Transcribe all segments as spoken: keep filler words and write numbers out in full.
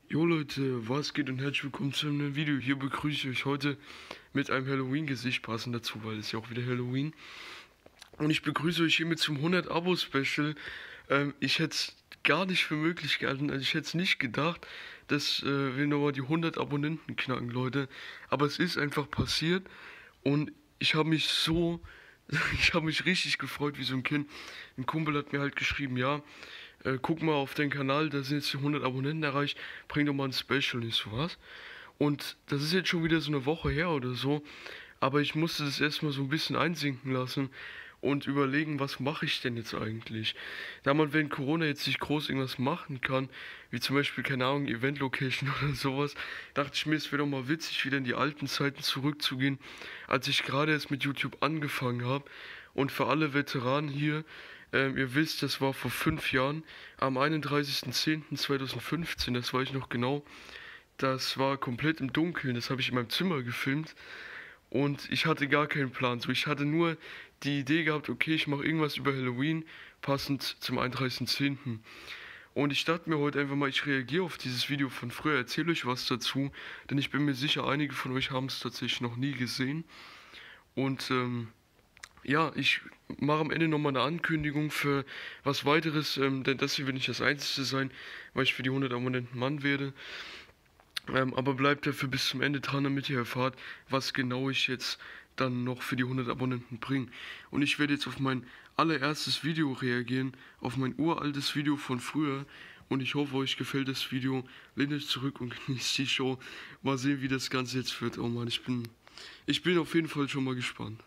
Jo Leute, was geht und herzlich willkommen zu einem neuen Video. Hier begrüße ich euch heute mit einem Halloween-Gesicht, passend dazu, weil es ja auch wieder Halloween. Und ich begrüße euch hiermit zum hundert-Abo-Special. Ähm, ich hätte es gar nicht für möglich gehalten, also ich hätte es nicht gedacht, dass äh, wir nochmal die hundert Abonnenten knacken, Leute. Aber es ist einfach passiert und ich habe mich so, ich habe mich richtig gefreut wie so ein Kind. Ein Kumpel hat mir halt geschrieben, ja, äh, guck mal auf den Kanal, da sind jetzt die hundert Abonnenten erreicht, bring doch mal ein Special, nicht so was. Und das ist jetzt schon wieder so eine Woche her oder so, aber ich musste das erstmal so ein bisschen einsinken lassen und überlegen, was mache ich denn jetzt eigentlich? Da man während Corona jetzt nicht groß irgendwas machen kann, wie zum Beispiel, keine Ahnung, Event-Location oder sowas, dachte ich mir, es wäre doch mal witzig, wieder in die alten Zeiten zurückzugehen, als ich gerade erst mit YouTube angefangen habe. Und für alle Veteranen hier, ähm, ihr wisst, das war vor fünf Jahren, am einunddreißigsten zehnten zweitausendfünfzehn, das weiß ich noch genau. Das war komplett im Dunkeln, das habe ich in meinem Zimmer gefilmt. Und ich hatte gar keinen Plan. So, ich hatte nur die Idee gehabt, okay, ich mache irgendwas über Halloween, passend zum einunddreißigsten zehnten. Und ich dachte mir heute einfach mal, ich reagiere auf dieses Video von früher, erzähle euch was dazu, denn ich bin mir sicher, einige von euch haben es tatsächlich noch nie gesehen. Und ähm, ja, ich mache am Ende nochmal eine Ankündigung für was weiteres, ähm, denn das hier wird nicht das Einzige sein, weil ich für die hundert Abonnenten Mann werde. Ähm, aber bleibt dafür bis zum Ende dran, damit ihr erfahrt, was genau ich jetzt dann noch für die hundert Abonnenten bringe. Und ich werde jetzt auf mein allererstes Video reagieren, auf mein uraltes Video von früher. Und ich hoffe, euch gefällt das Video. Lehnt euch zurück und genießt die Show. Mal sehen, wie das Ganze jetzt wird. Oh Mann, ich bin, ich bin auf jeden Fall schon mal gespannt.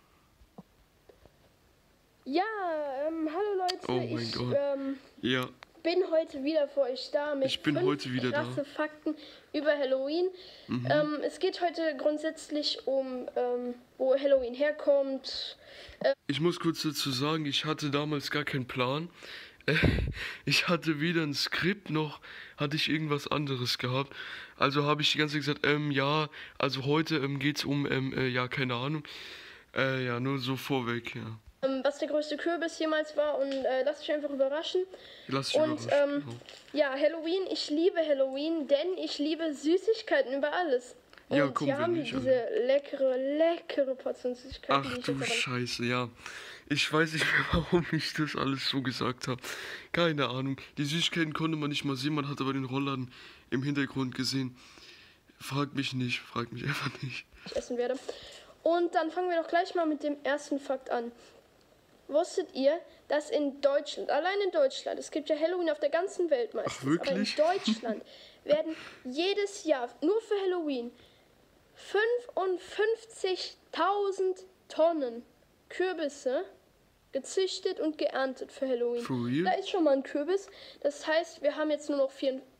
Ja, ähm, hallo Leute, Oh mein ich Gott. ähm, Ja, bin heute wieder für euch da mit Ich bin fünf heute wieder da. krasse Fakten über Halloween. Mhm. Ähm, es geht heute grundsätzlich um, ähm, wo Halloween herkommt. ich muss kurz dazu sagen, ich hatte damals gar keinen Plan. Äh, Ich hatte weder ein Skript noch hatte ich irgendwas anderes gehabt. Also habe ich die ganze Zeit gesagt, ähm, ja, also heute ähm, geht's um, ähm, äh, ja, keine Ahnung. Äh, ja, nur so vorweg, ja. Ähm, was der größte Kürbis jemals war und äh, lasst euch einfach überraschen. Lass dich Und überraschen. ähm, genau. ja, Halloween, ich liebe Halloween, denn ich liebe Süßigkeiten über alles. Und Ja, komm, hier wir haben wir nicht diese leckere, leckere Portion Süßigkeiten, Ach die ich du jetzt aber Scheiße, ja. Ich weiß nicht mehr, warum ich das alles so gesagt habe. Keine Ahnung. Die Süßigkeiten konnte man nicht mal sehen, man hat aber den Rollladen im Hintergrund gesehen. Frag mich nicht, frag mich einfach nicht. nicht essen werde. Und dann fangen wir doch gleich mal mit dem ersten Fakt an. Wusstet ihr, dass in Deutschland, allein in Deutschland, es gibt ja Halloween auf der ganzen Welt meistens, Ach, wirklich? aber in Deutschland werden jedes Jahr nur für Halloween fünfundfünfzigtausend Tonnen Kürbisse gezüchtet und geerntet für Halloween. For real? Da ist schon mal ein Kürbis. Das heißt, wir haben jetzt nur noch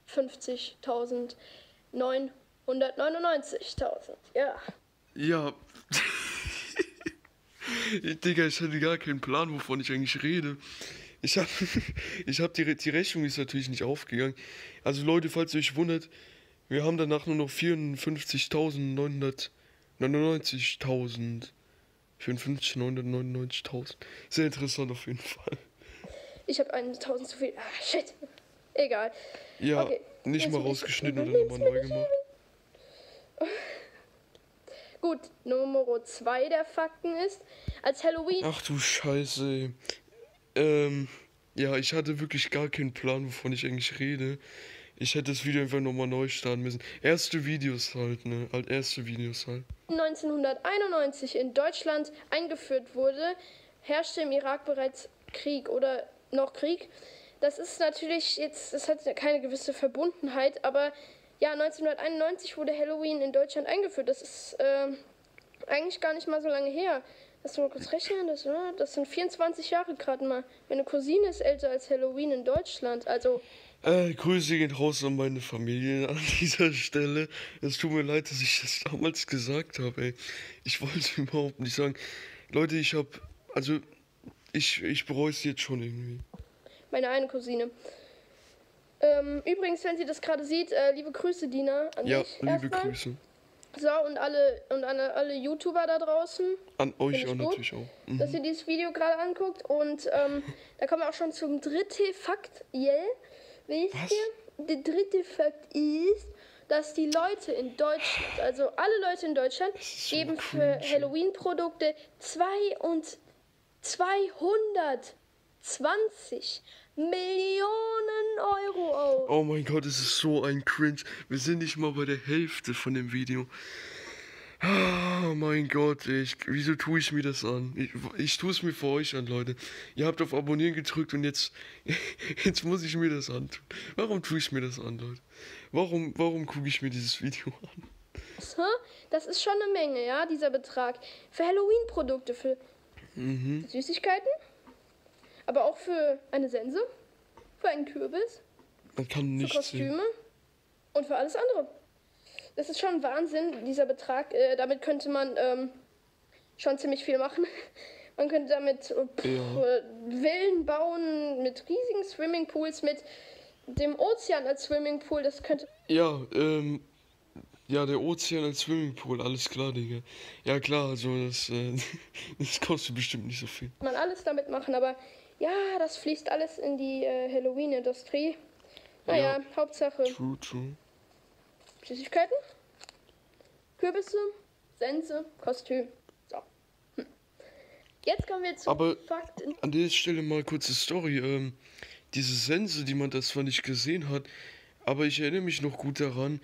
vierundfünfzigtausendneunhundertneunundneunzigtausend. Ja. Ja. Digga, ich hatte gar keinen Plan, wovon ich eigentlich rede. Ich hab, ich hab die, Re- die Rechnung ist natürlich nicht aufgegangen. Also Leute, falls ihr euch wundert, wir haben danach nur noch vierundfünfzigtausendneunhundertneunundneunzigtausend. vierundfünfzig, neunhundertneunundneunzigtausend. Sehr interessant auf jeden Fall. Ich habe tausend zu viel. Ah, shit. Egal. Ja, Okay. nicht mal Jetzt- rausgeschnitten jetzt- oder nochmal neu gemacht. Gut, Nummer zwei der Fakten ist, als Halloween Ach du Scheiße. Ähm, ja, ich hatte wirklich gar keinen Plan, wovon ich eigentlich rede. Ich hätte das Video einfach nochmal neu starten müssen. Erste Videos halt, ne? Halt erste Videos halt. neunzehnhunderteinundneunzig in Deutschland eingeführt wurde, herrschte im Irak bereits Krieg oder noch Krieg. Das ist natürlich jetzt, das hat keine gewisse Verbundenheit, aber ja, neunzehnhunderteinundneunzig wurde Halloween in Deutschland eingeführt. Das ist ähm, eigentlich gar nicht mal so lange her. Lass mal kurz rechnen, das, äh, das sind vierundzwanzig Jahre gerade mal. Meine Cousine ist älter als Halloween in Deutschland, also Äh, Grüße gehen raus an meine Familie an dieser Stelle. Es tut mir leid, dass ich das damals gesagt habe, ey. Ich wollte es überhaupt nicht sagen. Leute, ich hab, also, ich, ich bereue es jetzt schon irgendwie. meine eine Cousine. Ähm, übrigens, wenn sie das gerade sieht, äh, liebe Grüße, Dina, an Ja, dich liebe erstmal. Grüße. So, und alle, und an alle YouTuber da draußen, An euch Find ich auch gut, natürlich auch. Mhm. dass ihr dieses Video gerade anguckt. Und ähm, da kommen wir auch schon zum dritten Fakt, yeah. Wisst Was? ihr, der dritte Fakt ist, dass die Leute in Deutschland, also alle Leute in Deutschland, ist so geben für cringe. Halloween-Produkte zwei und zweihundertzwanzig Millionen Euro aus. Oh mein Gott, es ist so ein Cringe. Wir sind nicht mal bei der Hälfte von dem Video. Oh mein Gott, ich, wieso tue ich mir das an? Ich, ich tue es mir für euch an, Leute. Ihr habt auf Abonnieren gedrückt und jetzt, jetzt muss ich mir das antun. Warum tue ich mir das an, Leute? Warum, warum gucke ich mir dieses Video an? So, das ist schon eine Menge, ja, dieser Betrag. Für Halloween-Produkte, für Mhm. Süßigkeiten, aber auch für eine Sense, für einen Kürbis, Man kann für nicht sehen. Kostüme und für alles andere. Das ist schon Wahnsinn, dieser Betrag. Äh, damit könnte man ähm, schon ziemlich viel machen. Man könnte damit äh, pff, Ja. äh, Villen bauen mit riesigen Swimmingpools, mit dem Ozean als Swimmingpool. Das könnte Ja, ähm, ja, der Ozean als Swimmingpool, alles klar, Digga. Ja, klar, also das, äh, das kostet bestimmt nicht so viel. man alles damit machen, aber ja, das fließt alles in die äh, Halloween-Industrie. Naja, Ja. Hauptsache True, true. Süßigkeiten, Kürbisse, Sense, Kostüm. So. Hm. Jetzt kommen wir zu Aber Fakten. an der Stelle mal kurze Story. Ähm, diese Sense, die man da zwar nicht gesehen hat, aber ich erinnere mich noch gut daran,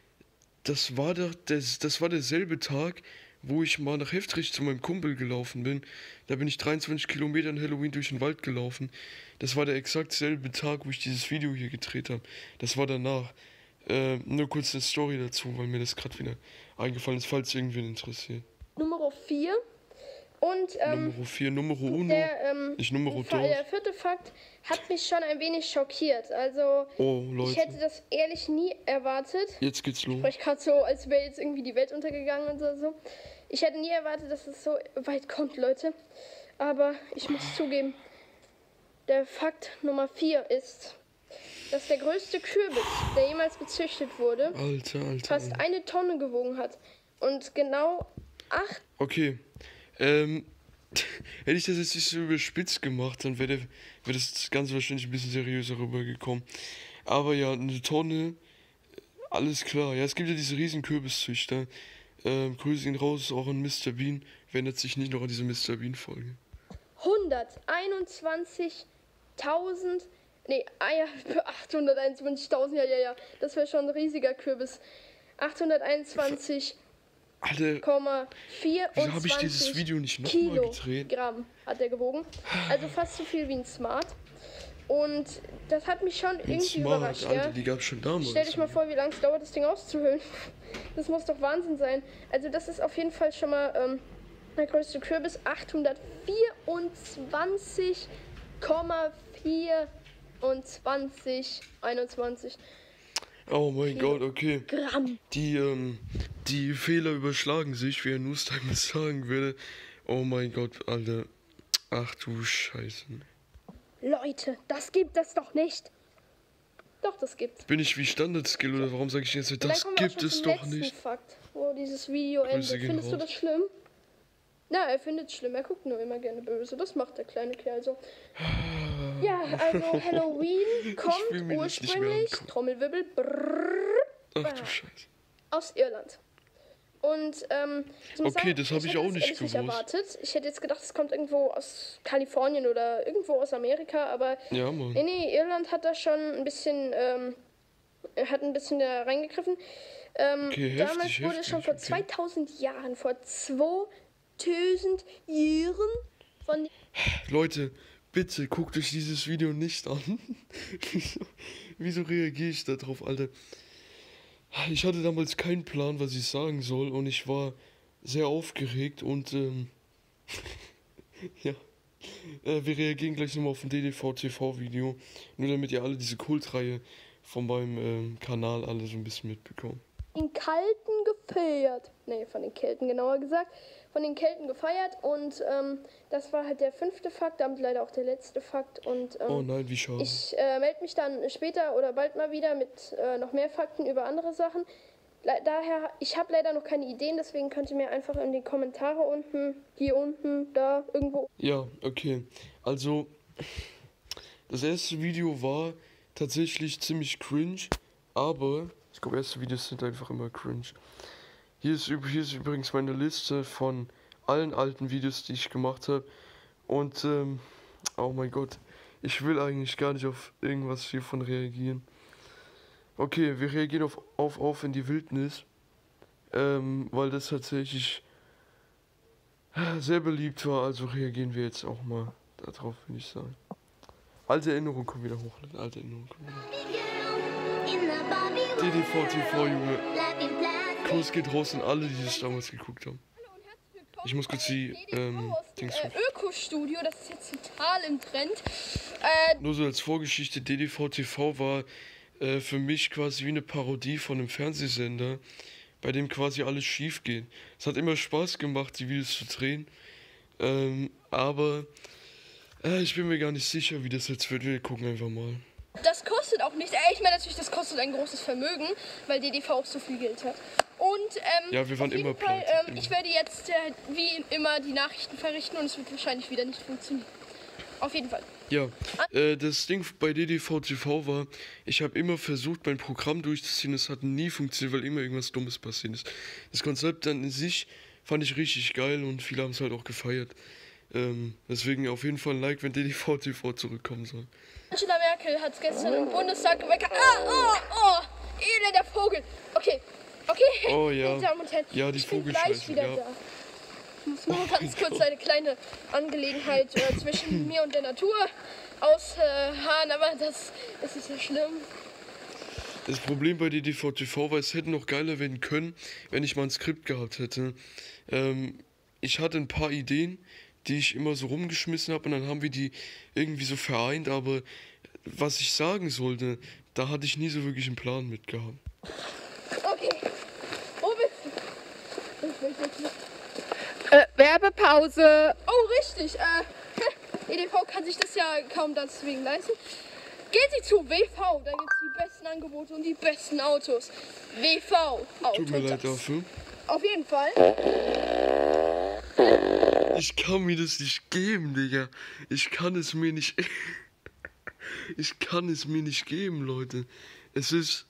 das war doch, das, das war derselbe Tag, wo ich mal nach Heftrich zu meinem Kumpel gelaufen bin. Da bin ich dreiundzwanzig Kilometer in Halloween durch den Wald gelaufen. Das war der exakt selbe Tag, wo ich dieses Video hier gedreht habe. Das war danach. Äh, nur kurz eine Story dazu, weil mir das gerade wieder eingefallen ist, falls irgendwen interessiert. Nummer vier. Und ähm, Nummer vier, Nummer uno. der, ähm, nicht Nummer Fa- dos. der vierte Fakt hat mich schon ein wenig schockiert. Also, Oh, ich hätte Leute. das ehrlich nie erwartet. Jetzt geht's los. Ich spreche gerade so, als wäre jetzt irgendwie die Welt untergegangen und so, so. Ich hätte nie erwartet, dass es so weit kommt, Leute. Aber ich muss zugeben, der Fakt Nummer vier ist, dass der größte Kürbis, der jemals gezüchtet wurde, Alter, Alter. fast Alter. eine Tonne gewogen hat. Und genau acht. Okay. Ähm, hätte ich das jetzt nicht so überspitzt gemacht, dann wäre wär das Ganze wahrscheinlich ein bisschen seriöser rübergekommen. Aber ja, eine Tonne, alles klar. Ja, es gibt ja diese riesen Kürbiszüchter. Ähm, Grüße ihn raus, auch an Mister Bean. Wer erinnert sich nicht noch an diese Mister Bean-Folge? hunderteinundzwanzigtausend, nee, ah ja, achthunderteinundzwanzigtausend, ja, ja, ja, das wäre schon ein riesiger Kürbis. achthunderteinundzwanzig Alter, Komma wieso habe ich dieses vierundzwanzig Video nicht nochmal gedreht? Kilogramm hat er gewogen. Also fast so viel wie ein Smart. Und das hat mich schon Ein irgendwie Smart, überrascht, Alter, ja. die gab's schon damals. Stell dich mal vor, wie lange es dauert, das Ding auszuhöhlen. Das muss doch Wahnsinn sein. Also das ist auf jeden Fall schon mal ähm, der größte Kürbis. achthundertvierundzwanzig Komma vierundzwanzig einundzwanzig Oh mein Gott, okay. Gramm. Die, ähm, die Fehler überschlagen sich, wie ein Newstime es sagen würde. Oh mein Gott, Alter. Ach du Scheiße. Leute, das gibt es doch nicht. Doch, das gibt's. Bin ich wie Standard-Skill oder warum sage ich jetzt, Und dann das kommen wir auch gibt schon es zum doch letzten nicht? Fakt, wo dieses Video endet. gehen Findest du raus. das schlimm? Na, er findet es schlimm. Er guckt nur immer gerne böse. Das macht der kleine Kerl so. Ja, also Halloween kommt will mir das nicht mehr ursprünglich, angucken. Trommelwirbel, brrrr, Ach du Scheiße. aus Irland. Und, ähm, ich muss Okay, sagen, das hab ich hätte auch das nicht ehrlich nicht gewusst. erwartet. Ich hätte jetzt gedacht, es kommt irgendwo aus Kalifornien oder irgendwo aus Amerika, aber Ja, Mann. nee, nee, Irland hat da schon ein bisschen, ähm, hat ein bisschen da reingegriffen. Ähm, Okay, heftig, damals wurde heftig, schon vor okay. zweitausend Jahren, vor zweitausend Jahren von Leute, bitte guckt euch dieses Video nicht an. wieso, wieso reagiere ich da drauf, Alter? Ich hatte damals keinen Plan, was ich sagen soll und ich war sehr aufgeregt und ähm, ja, äh, wir reagieren gleich nochmal auf ein D D V-T V-Video, nur damit ihr alle diese Kultreihe von meinem ähm, Kanal alle so ein bisschen mitbekommt. den Kalten gefeiert. Nee, von den Kelten genauer gesagt. Von den Kelten gefeiert und ähm, das war halt der fünfte Fakt, damit leider auch der letzte Fakt. Und ähm, Oh nein, wie schade. ich äh, melde mich dann später oder bald mal wieder mit äh, noch mehr Fakten über andere Sachen. Le daher, ich habe leider noch keine Ideen, deswegen könnt ihr mir einfach in die Kommentare unten, hier unten, da, irgendwo. Ja, okay. Also, das erste Video war tatsächlich ziemlich cringe, aber ich glaube, erste Videos sind einfach immer cringe. Hier ist, hier ist übrigens meine Liste von allen alten Videos, die ich gemacht habe. Und, ähm, oh mein Gott, ich will eigentlich gar nicht auf irgendwas hiervon reagieren. Okay, wir reagieren auf Auf, auf in die Wildnis, ähm, weil das tatsächlich sehr beliebt war, also reagieren wir jetzt auch mal darauf, würde ich sagen. Alte Erinnerungen kommen wieder hoch, alte Erinnerungen kommen wieder hoch. D D V T V, Junge. Kuss geht raus an alle, die das damals geguckt haben. Ich muss kurz die, ähm, Dings äh, Öko-Studio, das ist jetzt total im Trend. Äh, Nur so als Vorgeschichte, D D V T V war äh, für mich quasi wie eine Parodie von einem Fernsehsender, bei dem quasi alles schief geht. Es hat immer Spaß gemacht, die Videos zu drehen, ähm, aber äh, ich bin mir gar nicht sicher, wie das jetzt wird. Wir gucken einfach mal. Das kostet auch nichts. Äh, ich meine natürlich, das kostet ein großes Vermögen, weil D D V auch so viel Geld hat. Und ähm, ja, wir waren auf jeden immer Fall, pleite, ähm, immer. ich werde jetzt äh, wie immer die Nachrichten verrichten und es wird wahrscheinlich wieder nicht funktionieren. Auf jeden Fall. Ja, äh, das Ding bei D D V T V war, ich habe immer versucht, mein Programm durchzuziehen. Es hat nie funktioniert, weil immer irgendwas Dummes passiert ist. Das Konzept dann in sich fand ich richtig geil und viele haben es halt auch gefeiert. Ähm, deswegen auf jeden Fall ein Like, wenn D D V T V zurückkommen soll. Angela Merkel hat gestern im Bundestag gemeckert. Ah, oh, oh, elender Vogel. Okay, okay. Oh ja. Meine Damen und Herren, Ja, die ich bin gleich Vogelscheiße, wieder ja. da. Ich muss nur Oh ganz mein kurz Gott. eine kleine Angelegenheit äh, zwischen mir und der Natur ausharren, äh, aber das, das ist ja schlimm. Das Problem bei D D V T V war, es hätte noch geiler werden können, wenn ich mal ein Skript gehabt hätte. Ähm, ich hatte ein paar Ideen, die ich immer so rumgeschmissen habe und dann haben wir die irgendwie so vereint, aber was ich sagen sollte, da hatte ich nie so wirklich einen Plan mit gehabt. Okay, wo bist du? Ich weiß jetzt nicht. Äh, Werbepause. Oh, richtig. Äh, E D V kann sich das ja kaum deswegen leisten. Gehen Sie zu W V, da gibt es die besten Angebote und die besten Autos. W V Tut mir leid Autos. dafür. Auf jeden Fall. Ich kann mir das nicht geben, Digga. Ich kann es mir nicht... Ich kann es mir nicht geben, Leute. Es ist...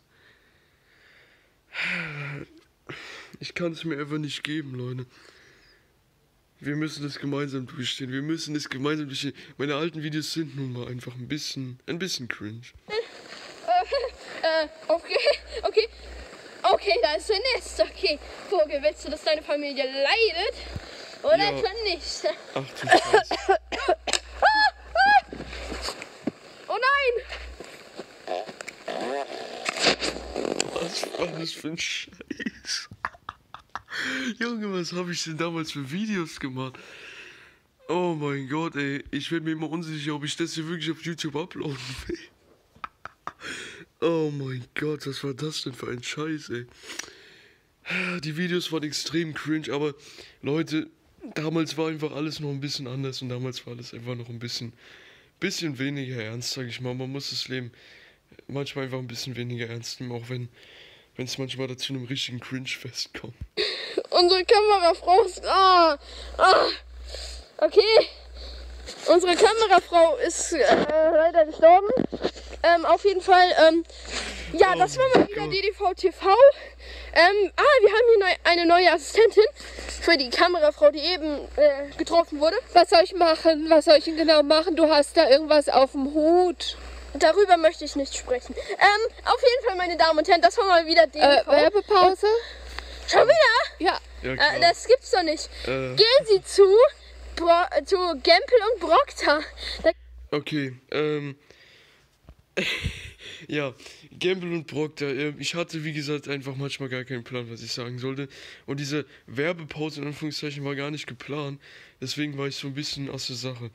Ich kann es mir einfach nicht geben, Leute. Wir müssen das gemeinsam durchstehen. Wir müssen es gemeinsam durchstehen. Meine alten Videos sind nun mal einfach ein bisschen... Ein bisschen cringe. Äh, okay, okay. Okay, da ist ein Nest. Okay, Vogel, willst du, dass deine Familie leidet? Oder Ja. etwa nicht? Ach du Scheiße. Oh nein! Was war das für ein Scheiß? Junge, was habe ich denn damals für Videos gemacht? Oh mein Gott, ey. Ich werde mir immer unsicher, ob ich das hier wirklich auf YouTube uploaden will. Oh mein Gott, was war das denn für ein Scheiß, ey. Die Videos waren extrem cringe, aber Leute, damals war einfach alles noch ein bisschen anders und damals war alles einfach noch ein bisschen, bisschen weniger ernst, sag ich mal. Man muss das Leben manchmal einfach ein bisschen weniger ernst nehmen, auch wenn wenn es manchmal dazu einem richtigen Cringe-Fest kommt. Unsere Kamerafrau ist. Ah, ah, okay. Unsere Kamerafrau ist äh, leider gestorben. Ähm, auf jeden Fall, ähm, ja, Oh das war mein mal wieder Gott. D D V T V. Ähm, ah, wir haben hier neu, eine neue Assistentin für die Kamerafrau, die eben äh, getroffen wurde. Was soll ich machen? Was soll ich denn genau machen? Du hast da irgendwas auf dem Hut. Darüber möchte ich nicht sprechen. Ähm, auf jeden Fall, meine Damen und Herren, das war mal wieder D D Äh, V. Werbepause? Schon wieder? Ja. Ja, klar. Äh, das gibt's doch nicht. Äh, Gehen Sie zu, Bro zu Gempel und Procter. Da okay, ähm... ja, Gamble und Procter. Äh, ich hatte, wie gesagt, einfach manchmal gar keinen Plan, was ich sagen sollte. Und diese Werbepause, in Anführungszeichen, war gar nicht geplant. Deswegen war ich so ein bisschen aus der Sache.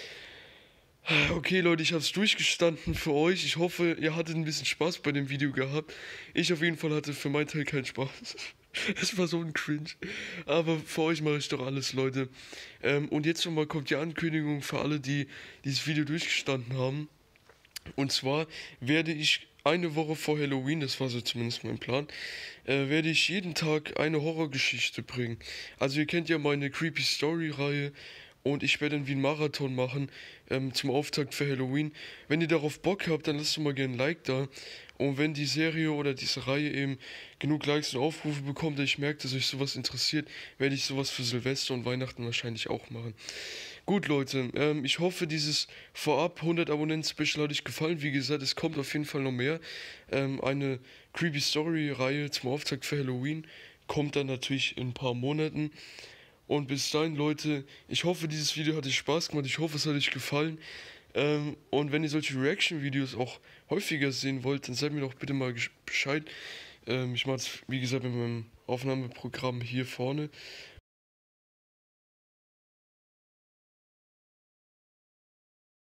Okay, Leute, ich habe es durchgestanden für euch. Ich hoffe, ihr hattet ein bisschen Spaß bei dem Video gehabt. Ich auf jeden Fall hatte für meinen Teil keinen Spaß. Es war so ein Cringe. Aber für euch mache ich doch alles, Leute. Ähm, und jetzt nochmal kommt die Ankündigung für alle, die dieses Video durchgestanden haben. Und zwar werde ich eine Woche vor Halloween, das war so zumindest mein Plan, äh, werde ich jeden Tag eine Horrorgeschichte bringen. Also ihr kennt ja meine Creepy Story Reihe Und ich werde dann wie einen Marathon machen ähm, zum Auftakt für Halloween. Wenn ihr darauf Bock habt, dann lasst doch mal gerne ein Like da. Und wenn die Serie oder diese Reihe eben genug Likes und Aufrufe bekommt, dass ich merke, dass euch sowas interessiert, werde ich sowas für Silvester und Weihnachten wahrscheinlich auch machen. Gut, Leute, ähm, ich hoffe, dieses vorab hundert Abonnenten-Special hat euch gefallen. Wie gesagt, es kommt auf jeden Fall noch mehr. Ähm, eine Creepy Story-Reihe zum Auftakt für Halloween kommt dann natürlich in ein paar Monaten. Und bis dahin, Leute, ich hoffe, dieses Video hat euch Spaß gemacht. Ich hoffe, es hat euch gefallen. Ähm, und wenn ihr solche Reaction-Videos auch häufiger sehen wollt, dann seid mir doch bitte mal gesch- Bescheid. Ähm, ich mache es, wie gesagt, mit meinem Aufnahmeprogramm hier vorne.